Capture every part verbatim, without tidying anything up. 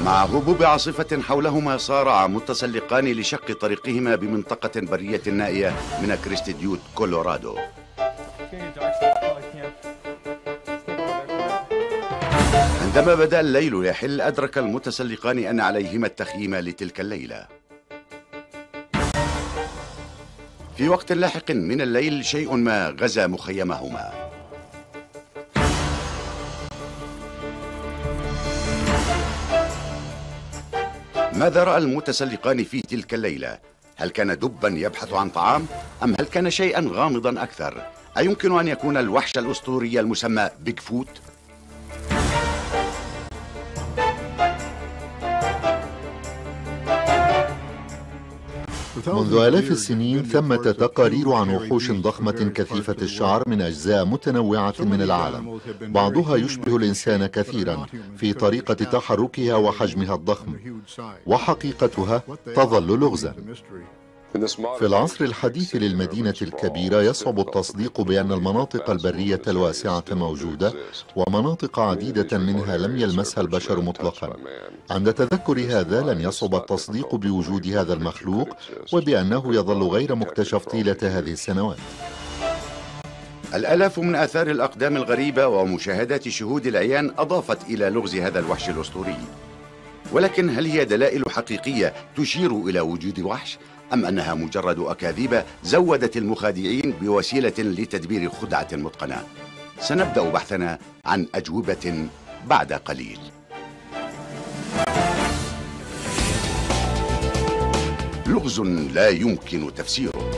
مع هبوب عاصفة حولهما صارع متسلقان لشق طريقهما بمنطقة برية نائية من كريست ديوت كولورادو. عندما بدأ الليل يحل أدرك المتسلقان أن عليهما التخييم لتلك الليلة. في وقت لاحق من الليل شيء ما غزا مخيمهما. ماذا رأى المتسلقان في تلك الليلة؟ هل كان دبا يبحث عن طعام؟ أم هل كان شيئا غامضا أكثر؟ أيمكن أن يكون الوحش الأسطوري المسمى بيج فوت؟ منذ آلاف السنين ثمة تقارير عن وحوش ضخمة كثيفة الشعر من أجزاء متنوعة من العالم، بعضها يشبه الإنسان كثيرا في طريقة تحركها وحجمها الضخم، وحقيقتها تظل لغزا. في العصر الحديث للمدينة الكبيرة يصعب التصديق بأن المناطق البرية الواسعة موجودة، ومناطق عديدة منها لم يلمسها البشر مطلقا. عند تذكر هذا لن يصعب التصديق بوجود هذا المخلوق وبأنه يظل غير مكتشف طيلة هذه السنوات. الآلاف من آثار الأقدام الغريبة ومشاهدات شهود العيان أضافت إلى لغز هذا الوحش الأسطوري. ولكن هل هي دلائل حقيقية تشير إلى وجود وحش؟ أم أنها مجرد أكاذيب زودت المخادعين بوسيلة لتدبير خدعة متقنة؟ سنبدأ بحثنا عن أجوبة بعد قليل. لغز لا يمكن تفسيره،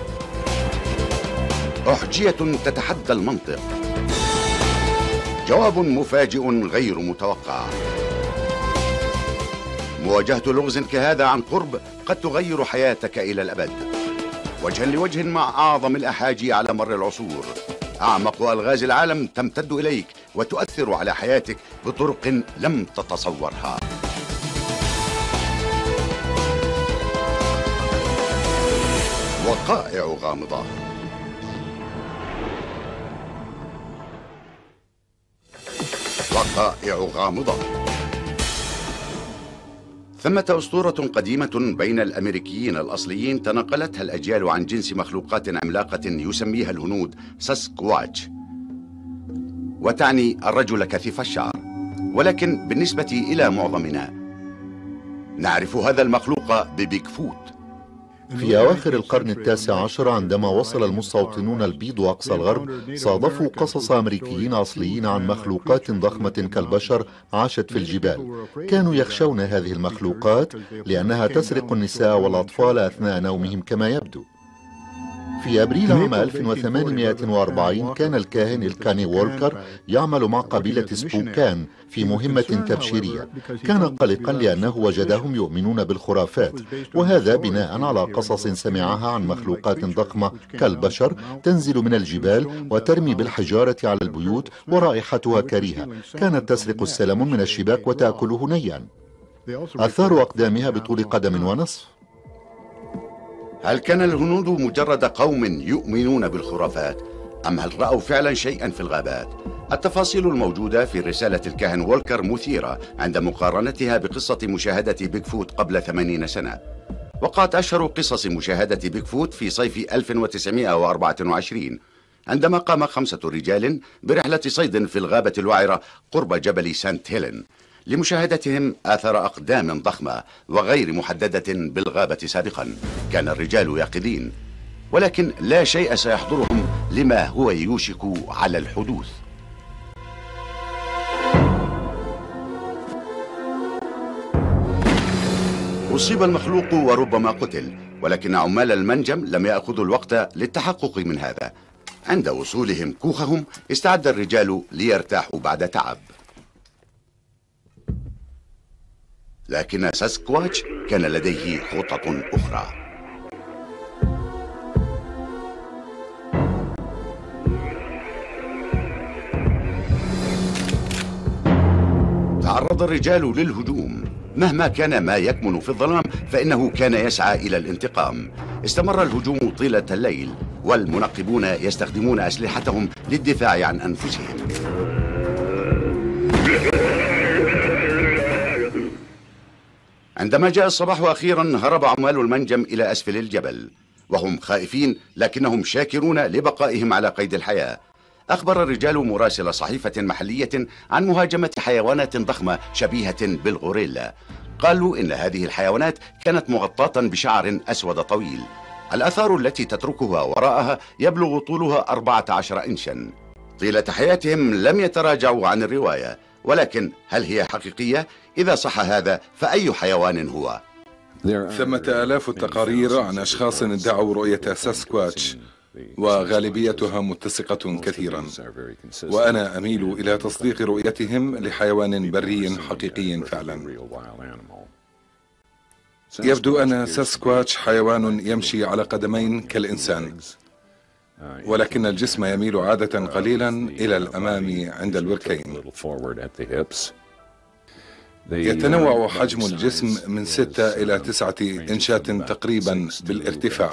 أحجية تتحدى المنطق، جواب مفاجئ غير متوقع. مواجهة لغز كهذا عن قرب قد تغير حياتك إلى الأبد، وجها لوجه مع أعظم الأحاجي على مر العصور. أعمق ألغاز العالم تمتد إليك وتؤثر على حياتك بطرق لم تتصورها. وقائع غامضة. وقائع غامضة. ثمة أسطورة قديمة بين الأمريكيين الأصليين تناقلتها الأجيال عن جنس مخلوقات عملاقة يسميها الهنود ساسكواتش، وتعني الرجل كثيف الشعر. ولكن بالنسبة إلى معظمنا نعرف هذا المخلوق ببيج فوت. في أواخر القرن التاسع عشر عندما وصل المستوطنون البيض أقصى الغرب صادفوا قصص أمريكيين أصليين عن مخلوقات ضخمة كالبشر عاشت في الجبال. كانوا يخشون هذه المخلوقات لأنها تسرق النساء والأطفال أثناء نومهم كما يبدو. في أبريل عام ألف وثمانمائة وأربعين كان الكاهن الكاني وولكر يعمل مع قبيلة سبوكان في مهمة تبشيرية. كان قلقا لأنه وجدهم يؤمنون بالخرافات، وهذا بناء على قصص سمعها عن مخلوقات ضخمة كالبشر تنزل من الجبال وترمي بالحجارة على البيوت ورائحتها كريهة، كانت تسرق السلم من الشباك وتأكله نيا. آثار أقدامها بطول قدم ونصف. هل كان الهنود مجرد قوم يؤمنون بالخرافات؟ أم هل رأوا فعلا شيئا في الغابات؟ التفاصيل الموجودة في رسالة الكاهن وولكر مثيرة عند مقارنتها بقصة مشاهدة بيج فوت قبل ثمانين سنة. وقعت أشهر قصص مشاهدة بيج فوت في صيف ألف وتسعمائة وأربعة وعشرين عندما قام خمسة رجال برحلة صيد في الغابة الوعرة قرب جبل سانت هيلين لمشاهدتهم آثار أقدام ضخمة وغير محددة بالغابة سابقا. كان الرجال يقظين، ولكن لا شيء سيحضرهم لما هو يوشك على الحدوث. أصيب المخلوق وربما قتل، ولكن عمال المنجم لم يأخذوا الوقت للتحقق من هذا. عند وصولهم كوخهم استعد الرجال ليرتاحوا بعد تعب، لكن ساسكواتش كان لديه خطط أخرى. تعرض الرجال للهجوم. مهما كان ما يكمن في الظلام فإنه كان يسعى إلى الانتقام. استمر الهجوم طيلة الليل، والمنقبون يستخدمون أسلحتهم للدفاع عن أنفسهم. عندما جاء الصباح أخيرا هرب عمال المنجم إلى أسفل الجبل وهم خائفين لكنهم شاكرون لبقائهم على قيد الحياة. أخبر الرجال مراسل صحيفة محلية عن مهاجمة حيوانات ضخمة شبيهة بالغوريلا. قالوا إن هذه الحيوانات كانت مغطاة بشعر أسود طويل. الآثار التي تتركها وراءها يبلغ طولها أربعة عشر إنشا. طيلة حياتهم لم يتراجعوا عن الرواية، ولكن هل هي حقيقية؟ إذا صح هذا فأي حيوان هو؟ ثمة آلاف التقارير عن أشخاص ادعوا رؤية ساسكواتش، وغالبيتها متسقة كثيرا، وأنا أميل إلى تصديق رؤيتهم لحيوان بري حقيقي فعلا. يبدو أن ساسكواتش حيوان يمشي على قدمين كالإنسان، ولكن الجسم يميل عادة قليلا إلى الأمام عند الوركين. يتنوع حجم الجسم من ستة إلى تسعة إنشات تقريبا بالارتفاع،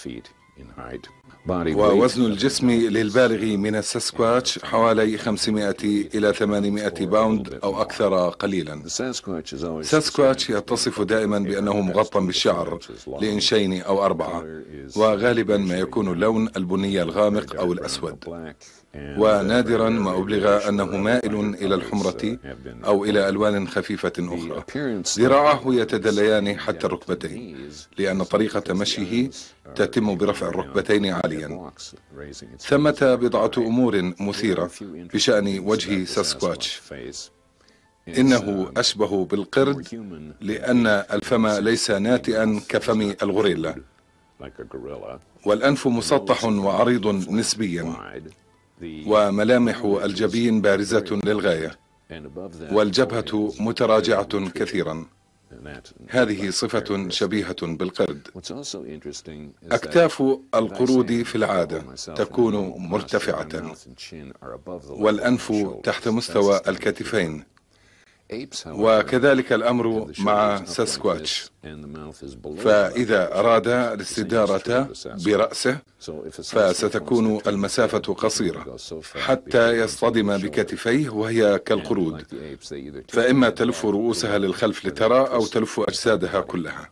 ووزن الجسم للبالغ من الساسكواتش حوالي خمسمائة إلى ثمانمائة باوند أو أكثر قليلا. ساسكواتش يتصف دائما بأنه مغطى بالشعر لإنشين أو أربعة، وغالبا ما يكون اللون البني الغامق أو الأسود، ونادرا ما أبلغ أنه مائل إلى الحمرة أو إلى ألوان خفيفة أخرى. ذراعه يتدليان حتى الركبتين، لأن طريقة مشيه تتم برفع الركبتين عاليا. ثمة بضعة أمور مثيرة بشأن وجه ساسكواتش. إنه أشبه بالقرد لأن الفم ليس ناتئا كفم الغوريلا، والأنف مسطح وعريض نسبيا، وملامح الجبين بارزة للغاية، والجبهة متراجعة كثيرا. هذه صفة شبيهة بالقرد. أكتاف القرود في العادة تكون مرتفعة، والأنف تحت مستوى الكتفين، وكذلك الأمر مع ساسكواتش. فإذا أراد الاستدارة برأسه فستكون المسافة قصيرة حتى يصطدم بكتفيه، وهي كالقرود، فإما تلف رؤوسها للخلف لترى أو تلف أجسادها كلها.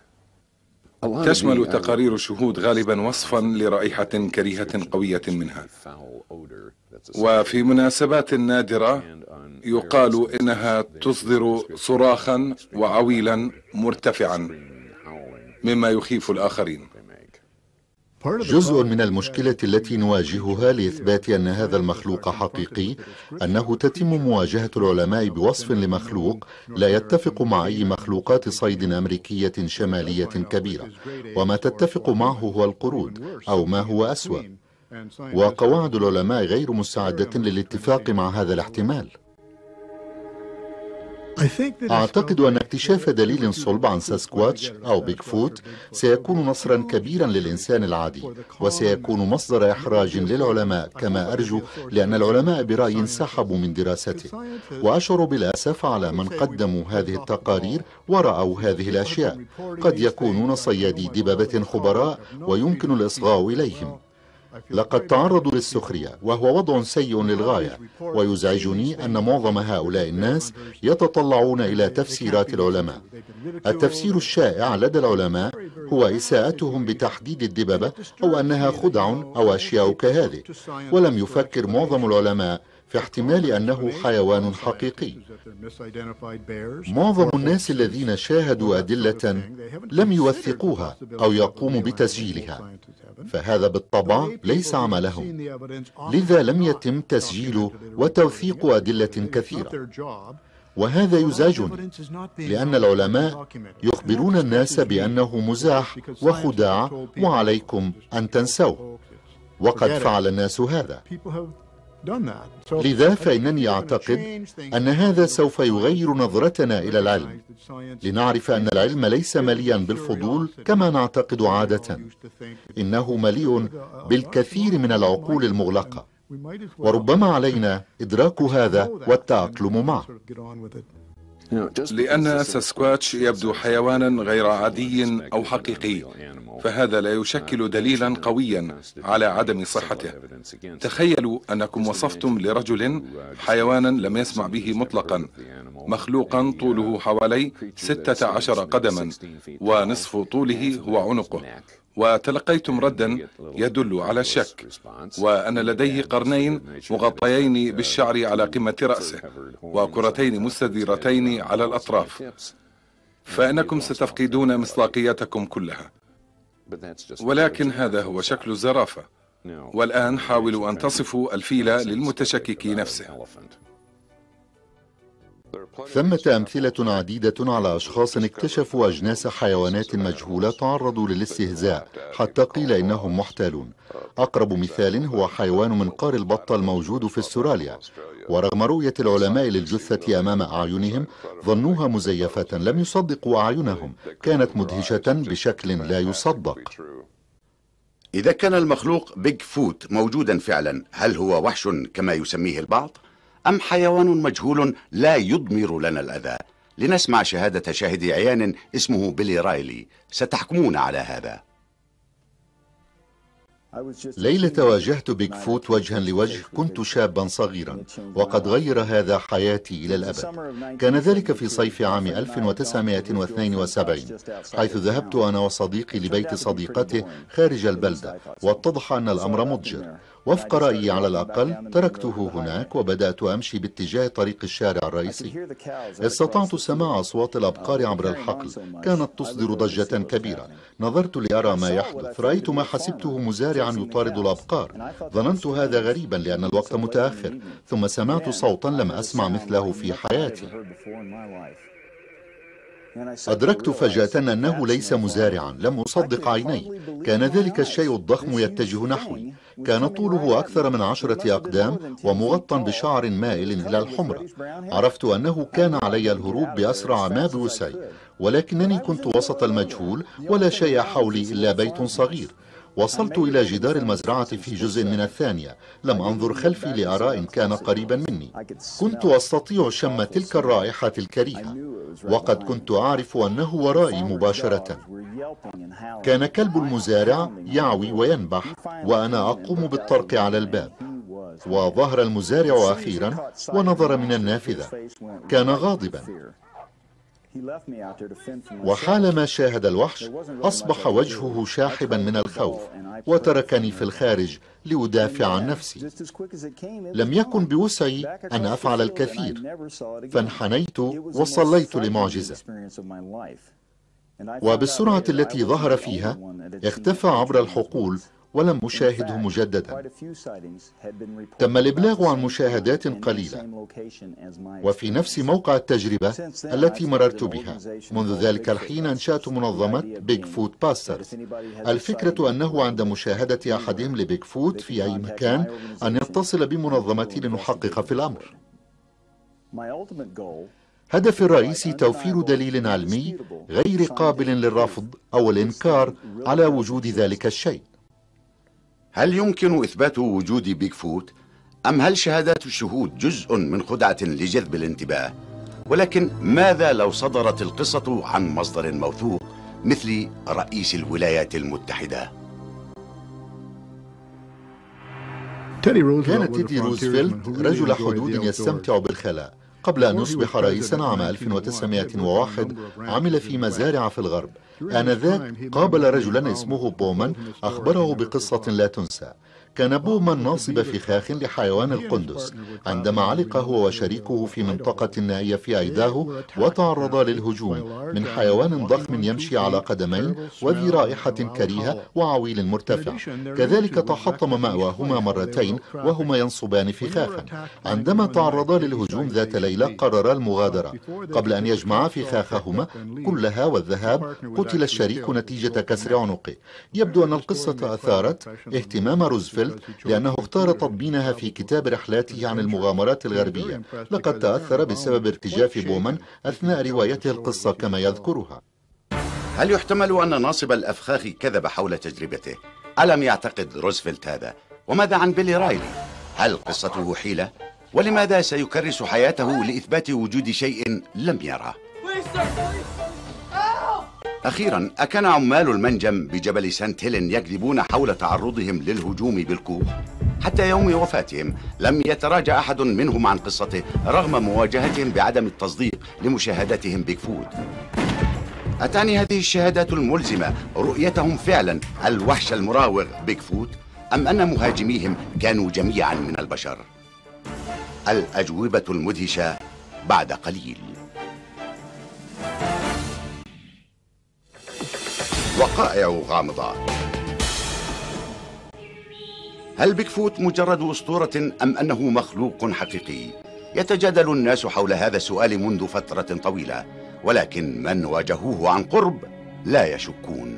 تشمل تقارير الشهود غالبا وصفا لرائحة كريهة قوية منها، وفي مناسبات نادرة يقال إنها تصدر صراخا وعويلا مرتفعا مما يخيف الآخرين. جزء من المشكلة التي نواجهها لإثبات أن هذا المخلوق حقيقي أنه تتم مواجهة العلماء بوصف لمخلوق لا يتفق مع أي مخلوقات صيد أمريكية شمالية كبيرة، وما تتفق معه هو القرود أو ما هو أسوأ، وقواعد العلماء غير مستعدة للاتفاق مع هذا الاحتمال. أعتقد أن اكتشاف دليل صلب عن ساسكواتش أو بيج فوت سيكون نصرا كبيرا للإنسان العادي، وسيكون مصدر إحراج للعلماء كما أرجو، لأن العلماء برأيي انسحبوا من دراسته. وأشعر بالأسف على من قدموا هذه التقارير ورأوا هذه الأشياء. قد يكونون صيادي دببة خبراء ويمكن الإصغاء إليهم. لقد تعرضوا للسخرية، وهو وضع سيء للغاية، ويزعجني أن معظم هؤلاء الناس يتطلعون إلى تفسيرات العلماء. التفسير الشائع لدى العلماء هو إساءتهم بتحديد الدببة أو أنها خدع أو أشياء كهذه، ولم يفكر معظم العلماء في احتمال أنه حيوان حقيقي. معظم الناس الذين شاهدوا أدلة لم يوثقوها أو يقوموا بتسجيلها، فهذا بالطبع ليس عملهم، لذا لم يتم تسجيل وتوثيق أدلة كثيرة. وهذا يزعجني، لأن العلماء يخبرون الناس بأنه مزاح وخداع وعليكم أن تنسوه، وقد فعل الناس هذا. لذا فإنني أعتقد أن هذا سوف يغير نظرتنا إلى العلم، لنعرف أن العلم ليس مليا بالفضول كما نعتقد عادة، إنه مليء بالكثير من العقول المغلقة، وربما علينا إدراك هذا والتأقلم معه. لأن ساسكواتش يبدو حيوانا غير عادي أو حقيقي، فهذا لا يشكل دليلا قويا على عدم صحته. تخيلوا أنكم وصفتم لرجل حيوانا لم يسمع به مطلقا، مخلوقا طوله حوالي ستة عشر قدما ونصف طوله هو عنقه، وتلقيتم ردا يدل على الشك، وأن لديه قرنين مغطيين بالشعر على قمة رأسه وكرتين مستديرتين على الأطراف، فإنكم ستفقدون مصداقيتكم كلها. ولكن هذا هو شكل الزرافة. والآن حاولوا أن تصفوا الفيل للمتشكك نفسه. ثمة أمثلة عديدة على أشخاص اكتشفوا أجناس حيوانات مجهولة تعرضوا للاستهزاء حتى قيل إنهم محتالون. أقرب مثال هو حيوان منقار البطة الموجود في استراليا، ورغم رؤية العلماء للجثة أمام أعينهم ظنوها مزيفة، لم يصدقوا أعينهم، كانت مدهشة بشكل لا يصدق. إذا كان المخلوق بيج فوت موجودا فعلا، هل هو وحش كما يسميه البعض؟ أم حيوان مجهول لا يضمر لنا الأذى؟ لنسمع شهادة شاهد عيان اسمه بيلي رايلي، ستحكمون على هذا. ليلة واجهت بيج فوت وجها لوجه كنت شابا صغيرا، وقد غير هذا حياتي إلى الأبد. كان ذلك في صيف عام ألف وتسعمائة واثنين وسبعين، حيث ذهبت أنا وصديقي لبيت صديقته خارج البلدة، واتضح أن الأمر مضجر. وفق رأيي على الأقل تركته هناك وبدأت أمشي باتجاه طريق الشارع الرئيسي. استطعت سماع أصوات الأبقار عبر الحقل، كانت تصدر ضجة كبيرة. نظرت لأرى ما يحدث، رأيت ما حسبته مزارعا يطارد الأبقار. ظننت هذا غريبا لأن الوقت متأخر، ثم سمعت صوتا لم أسمع مثله في حياتي. أدركت فجأة أنه ليس مزارعا، لم أصدق عيني. كان ذلك الشيء الضخم يتجه نحوي، كان طوله أكثر من عشرة أقدام ومغطى بشعر مائل إلى الحمرة. عرفت أنه كان علي الهروب بأسرع ما بوسعي، ولكنني كنت وسط المجهول ولا شيء حولي إلا بيت صغير. وصلت إلى جدار المزرعة في جزء من الثانية، لم أنظر خلفي لأرى إن كان قريبا مني. كنت أستطيع شم تلك الرائحة الكريهة، وقد كنت أعرف أنه ورائي مباشرة. كان كلب المزارع يعوي وينبح وأنا أقوم بالطرق على الباب، وظهر المزارع أخيرا ونظر من النافذة. كان غاضبا، وحالما شاهد الوحش أصبح وجهه شاحبا من الخوف، وتركني في الخارج لأدافع عن نفسي. لم يكن بوسعي أن أفعل الكثير، فانحنيت وصليت لمعجزة، وبالسرعة التي ظهر فيها اختفى عبر الحقول ولم أشاهده مجددا. تم الإبلاغ عن مشاهدات قليلة، وفي نفس موقع التجربة التي مررت بها. منذ ذلك الحين أنشأت منظمة بيج فوت باسترز. الفكرة أنه عند مشاهدة أحدهم لبيج فوت في أي مكان أن يتصل بمنظمتي لنحقق في الأمر. هدفي الرئيسي توفير دليل علمي غير قابل للرفض أو الإنكار على وجود ذلك الشيء. هل يمكن إثبات وجود بيج فوت؟ أم هل شهادات الشهود جزء من خدعة لجذب الانتباه؟ ولكن ماذا لو صدرت القصة عن مصدر موثوق مثل رئيس الولايات المتحدة؟ كان تيدي روزفلت رجل حدود يستمتع بالخلاء. قبل أن يصبح رئيسا عام ألف وتسعمائة وواحد عمل في مزارع في الغرب. آنذاك قابل رجلا اسمه بومان أخبره بقصة لا تنسى. كان بومان ناصب فخاخ لحيوان القندس عندما علق هو وشريكه في منطقة نائية في أيداهو، وتعرضا للهجوم من حيوان ضخم يمشي على قدمين وذي رائحة كريهة وعويل مرتفع. كذلك تحطم مأواهما مرتين وهما ينصبان فخاخا. عندما تعرضا للهجوم ذات ليلة قررا المغادرة. قبل أن يجمعا فخاخهما كلها والذهاب قتل الشريك نتيجة كسر عنقه. يبدو أن القصة أثارت اهتمام روزفلت لأنه اختار تضمينها في كتاب رحلاته عن المغامرات الغربية. لقد تأثر بسبب ارتجاف بومان أثناء روايته القصة كما يذكرها. هل يحتمل أن ناصب الأفخاخ كذب حول تجربته؟ ألم يعتقد روزفلت هذا؟ وماذا عن بيلي رايلي؟ هل قصته حيلة؟ ولماذا سيكرس حياته لإثبات وجود شيء لم يره؟ أخيرا، أكان عمال المنجم بجبل سانت هيلين يكذبون حول تعرضهم للهجوم بالكوخ؟ حتى يوم وفاتهم لم يتراجع أحد منهم عن قصته رغم مواجهتهم بعدم التصديق لمشاهدتهم بيغفوت. أتعني هذه الشهادات الملزمة رؤيتهم فعلا الوحش المراوغ بيغفوت، أم أن مهاجميهم كانوا جميعا من البشر؟ الأجوبة المدهشة بعد قليل. وقائع غامضة. هل بيغفوت مجرد أسطورة أم أنه مخلوق حقيقي؟ يتجادل الناس حول هذا السؤال منذ فترة طويلة، ولكن من واجهوه عن قرب لا يشكون.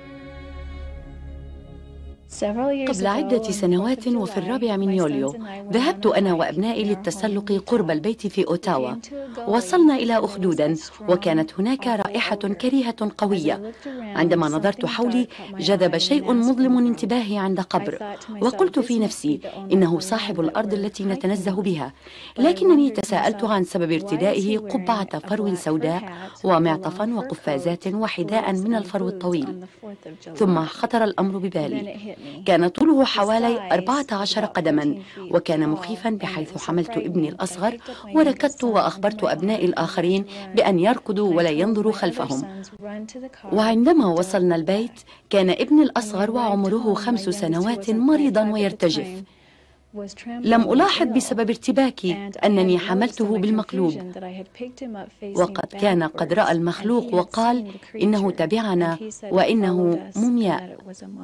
قبل عدة سنوات وفي الرابع من يوليو ذهبت أنا وأبنائي للتسلق قرب البيت في أوتاوا. وصلنا إلى أخدودا وكانت هناك رائحة كريهة قوية. عندما نظرت حولي جذب شيء مظلم انتباهي عند قبر، وقلت في نفسي إنه صاحب الأرض التي نتنزه بها، لكنني تساءلت عن سبب ارتدائه قبعة فرو سوداء ومعطفا وقفازات وحذاء من الفرو الطويل. ثم خطر الأمر ببالي. كان طوله حوالي أربعة عشر قدما، وكان مخيفا بحيث حملت ابني الأصغر وركضت وأخبرت أبنائي الآخرين بأن يركضوا ولا ينظروا خلفهم. وعندما وصلنا البيت كان ابني الأصغر وعمره خمس سنوات مريضا ويرتجف. لم ألاحظ بسبب ارتباكي أنني حملته بالمقلوب، وقد كان قد رأى المخلوق وقال إنه تبعنا وإنه مومياء.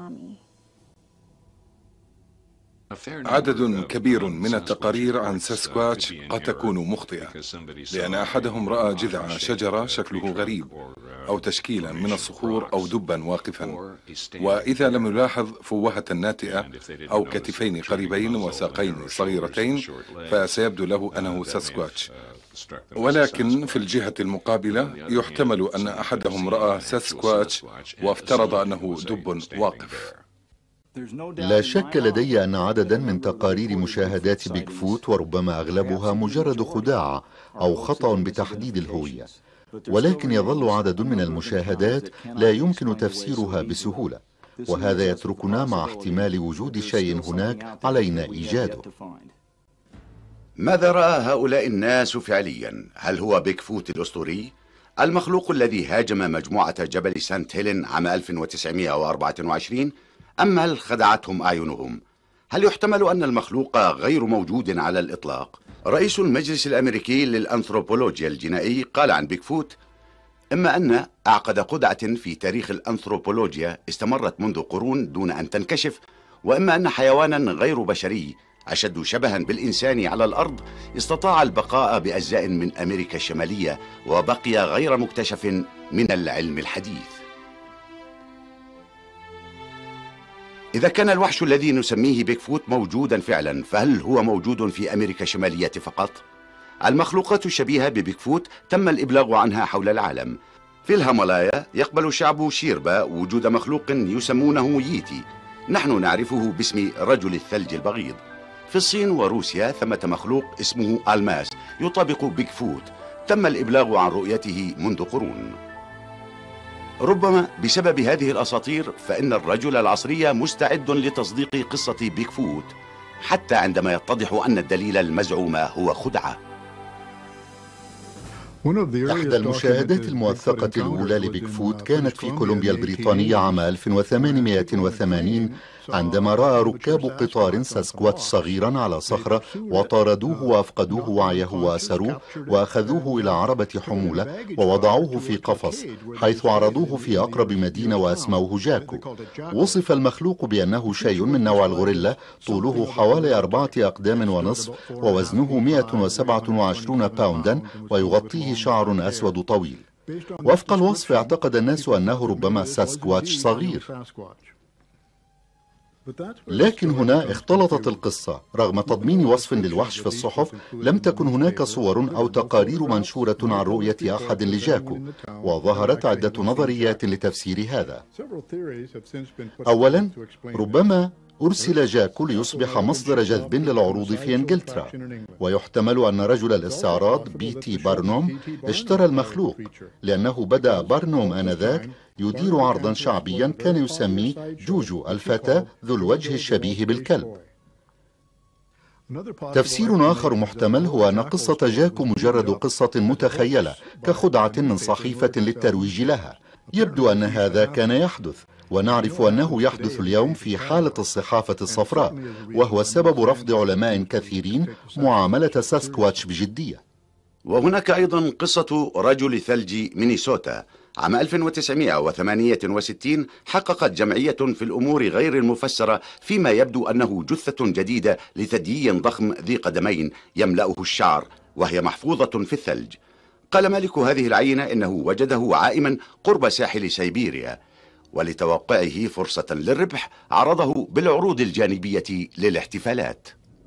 عدد كبير من التقارير عن ساسكواتش قد تكون مخطئة، لأن أحدهم رأى جذع شجرة شكله غريب، أو تشكيلا من الصخور، أو دبا واقفا. وإذا لم يلاحظ فوهة ناتئة أو كتفين قريبين وساقين صغيرتين فسيبدو له أنه ساسكواتش. ولكن في الجهة المقابلة يحتمل أن أحدهم رأى ساسكواتش وافترض أنه دب واقف. لا شك لدي أن عددا من تقارير مشاهدات بيغفوت، وربما أغلبها مجرد خداع أو خطأ بتحديد الهوية، ولكن يظل عدد من المشاهدات لا يمكن تفسيرها بسهولة، وهذا يتركنا مع احتمال وجود شيء هناك علينا إيجاده. ماذا رأى هؤلاء الناس فعليا؟ هل هو بيغفوت الأسطوري؟ المخلوق الذي هاجم مجموعة جبل سانت هيلين عام ألف وتسعمائة وأربعة وعشرين؟ أم هل خدعتهم أعينهم؟ هل يحتمل أن المخلوق غير موجود على الإطلاق؟ رئيس المجلس الأمريكي للأنثروبولوجيا الجنائي قال عن بيغفوت: إما أن أعقد قدعة في تاريخ الأنثروبولوجيا استمرت منذ قرون دون أن تنكشف، وإما أن حيوانا غير بشري أشد شبها بالإنسان على الأرض استطاع البقاء بأجزاء من أمريكا الشمالية وبقي غير مكتشف من العلم الحديث. إذا كان الوحش الذي نسميه بيغفوت موجودا فعلا، فهل هو موجود في أمريكا الشمالية فقط؟ المخلوقات الشبيهة ببيغفوت تم الإبلاغ عنها حول العالم. في الهيمالايا يقبل شعب شيربا وجود مخلوق يسمونه ييتي، نحن نعرفه باسم رجل الثلج البغيض. في الصين وروسيا ثمة مخلوق اسمه الماس يطابق بيغفوت، تم الإبلاغ عن رؤيته منذ قرون. ربما بسبب هذه الأساطير فإن الرجل العصري مستعد لتصديق قصة بيغفوت حتى عندما يتضح أن الدليل المزعوم هو خدعة. إحدى المشاهدات الموثقة الأولى لبيغفوت كانت في كولومبيا البريطانية عام ألف وثمانمائة وثمانين، عندما رأى ركاب قطار ساسكواتش صغيرا على صخرة وطاردوه وأفقدوه وعيه وأسروه وأخذوه إلى عربة حمولة ووضعوه في قفص، حيث عرضوه في أقرب مدينة وأسموه جاكو. وصف المخلوق بأنه شيء من نوع الغوريلا، طوله حوالي أربعة أقدام ونصف ووزنه مئة وسبعة وعشرين باوندا ويغطيه شعر أسود طويل. وفق الوصف اعتقد الناس أنه ربما ساسكواتش صغير، لكن هنا اختلطت القصة. رغم تضمين وصف للوحش في الصحف، لم تكن هناك صور أو تقارير منشورة عن رؤية أحد لجاكو، وظهرت عدة نظريات لتفسير هذا. أولا، ربما أرسل جاكو ليصبح مصدر جذب للعروض في إنجلترا، ويحتمل أن رجل الاستعراض بي تي بارنوم اشترى المخلوق، لأنه بدأ بارنوم آنذاك يدير عرضا شعبيا كان يسميه جوجو الفتى ذو الوجه الشبيه بالكلب. تفسير آخر محتمل هو أن قصة جاكو مجرد قصة متخيلة كخدعة من صحيفة للترويج لها. يبدو أن هذا كان يحدث، ونعرف أنه يحدث اليوم في حالة الصحافة الصفراء، وهو سبب رفض علماء كثيرين معاملة ساسكواتش بجدية. وهناك أيضا قصة رجل ثلج مينيسوتا. عام ألف وتسعمائة وثمانية وستين حققت جمعية في الأمور غير المفسرة فيما يبدو أنه جثة جديدة لثديي ضخم ذي قدمين يملأه الشعر، وهي محفوظة في الثلج. قال مالك هذه العينة إنه وجده عائما قرب ساحل سيبيريا، ولتوقعه فرصة للربح عرضه بالعروض الجانبية للاحتفالات.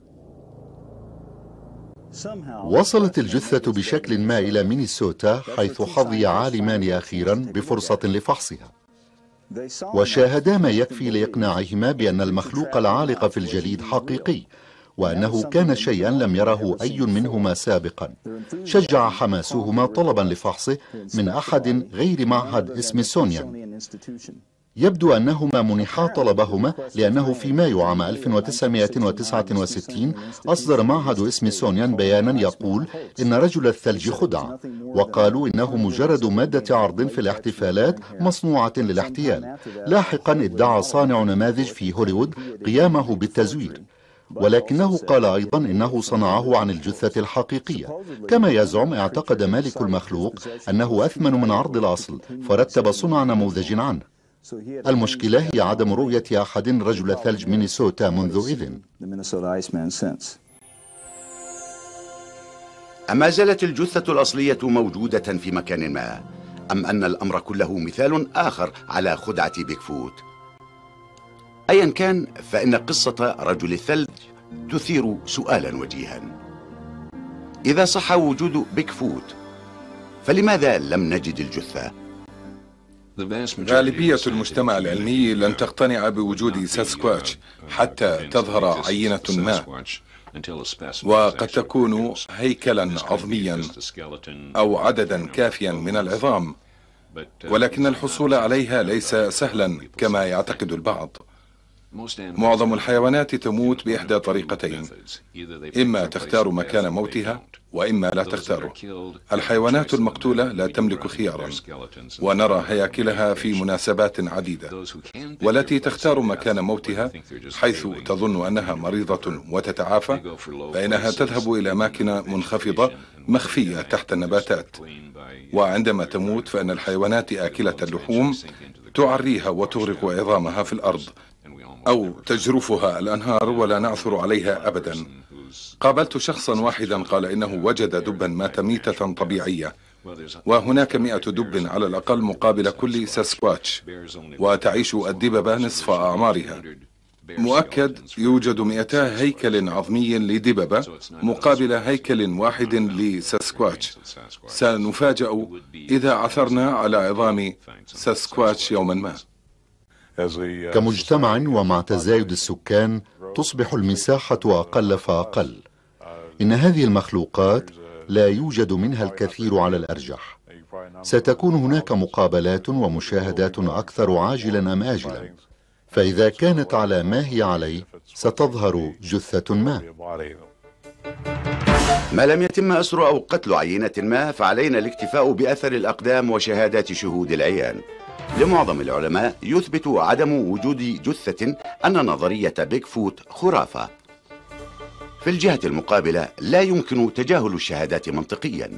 وصلت الجثة بشكل ما إلى مينيسوتا، حيث حظي عالمان أخيرا بفرصة لفحصها، وشاهدا ما يكفي لإقناعهما بأن المخلوق العالق في الجليد حقيقي، وأنه كان شيئا لم يره أي منهما سابقا. شجع حماسهما طلبا لفحصه من أحد غير معهد سميثسونيان. يبدو أنهما منحا طلبهما لأنه في مايو عام ألف وتسعمائة وتسعة وستين أصدر معهد سميثسونيان بيانا يقول إن رجل الثلج خدعة، وقالوا إنه مجرد مادة عرض في الاحتفالات مصنوعة للاحتيال. لاحقا ادعى صانع نماذج في هوليوود قيامه بالتزوير، ولكنه قال أيضا إنه صنعه عن الجثة الحقيقية. كما يزعم، اعتقد مالك المخلوق أنه أثمن من عرض الأصل، فرتب صنع نموذج عنه. المشكلة هي عدم رؤية أحد رجل ثلج مينيسوتا منذ إذن. أما زالت الجثة الأصلية موجودة في مكان ما، أم أن الأمر كله مثال آخر على خدعة بيكفوت؟ أيا كان، فإن قصة رجل الثلج تثير سؤالا وجيها. إذا صح وجود بيكفوت، فلماذا لم نجد الجثة؟ غالبية المجتمع العلمي لن تقتنع بوجود ساسكواتش حتى تظهر عينة ما، وقد تكون هيكلا عظميا أو عددا كافيا من العظام، ولكن الحصول عليها ليس سهلا كما يعتقد البعض. معظم الحيوانات تموت بإحدى طريقتين: إما تختار مكان موتها، وإما لا تختاره. الحيوانات المقتولة لا تملك خيارا، ونرى هياكلها في مناسبات عديدة. والتي تختار مكان موتها حيث تظن أنها مريضة وتتعافى، فإنها تذهب إلى أماكن منخفضة مخفية تحت النباتات، وعندما تموت فإن الحيوانات آكلة اللحوم تعريها وتغرق عظامها في الأرض، أو تجرفها الأنهار ولا نعثر عليها أبدا. قابلت شخصا واحدا قال إنه وجد دبا مات ميتة طبيعية، وهناك مئة دب على الأقل مقابل كل ساسكواتش، وتعيش الدببة نصف أعمارها. مؤكد يوجد مئتا هيكل عظمي لدببة مقابل هيكل واحد لساسكواتش. سنفاجأ إذا عثرنا على عظام ساسكواتش يوما ما. كمجتمع ومع تزايد السكان تصبح المساحة أقل فأقل. إن هذه المخلوقات لا يوجد منها الكثير على الأرجح. ستكون هناك مقابلات ومشاهدات أكثر عاجلا أم آجلا، فإذا كانت على ما هي عليه ستظهر جثة ما. ما لم يتم أسر أو قتل عينة ما، فعلينا الاكتفاء بأثر الأقدام وشهادات شهود العيان. لمعظم العلماء يثبت عدم وجود جثة أن نظرية بيكفوت خرافة. في الجهة المقابلة لا يمكن تجاهل الشهادات منطقيا.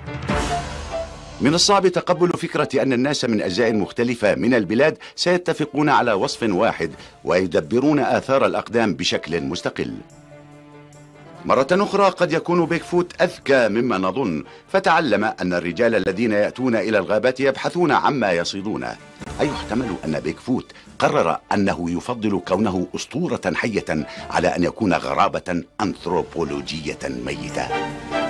من الصعب تقبل فكرة أن الناس من أجزاء مختلفة من البلاد سيتفقون على وصف واحد ويدبرون آثار الأقدام بشكل مستقل. مرة أخرى قد يكون بيكفوت أذكى مما نظن، فتعلم أن الرجال الذين يأتون إلى الغابات يبحثون عما يصيدونه. أيحتمل أن بيكفوت قرر أنه يفضل كونه أسطورة حية على أن يكون غرابة أنثروبولوجية ميتة؟